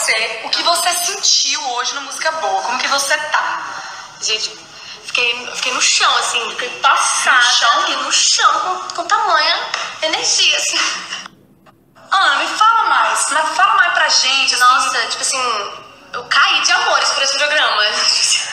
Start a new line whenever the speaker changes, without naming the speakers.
você. O que você sentiu hoje no Música Boa? Como que você tá?
Gente, fiquei no chão, assim, fiquei passada.
No chão?
Fiquei no chão com tamanha energia, assim.
Ana, me fala mais. Mas fala mais pra gente, assim.
Nossa, tipo assim, eu caí de amores por esse programa.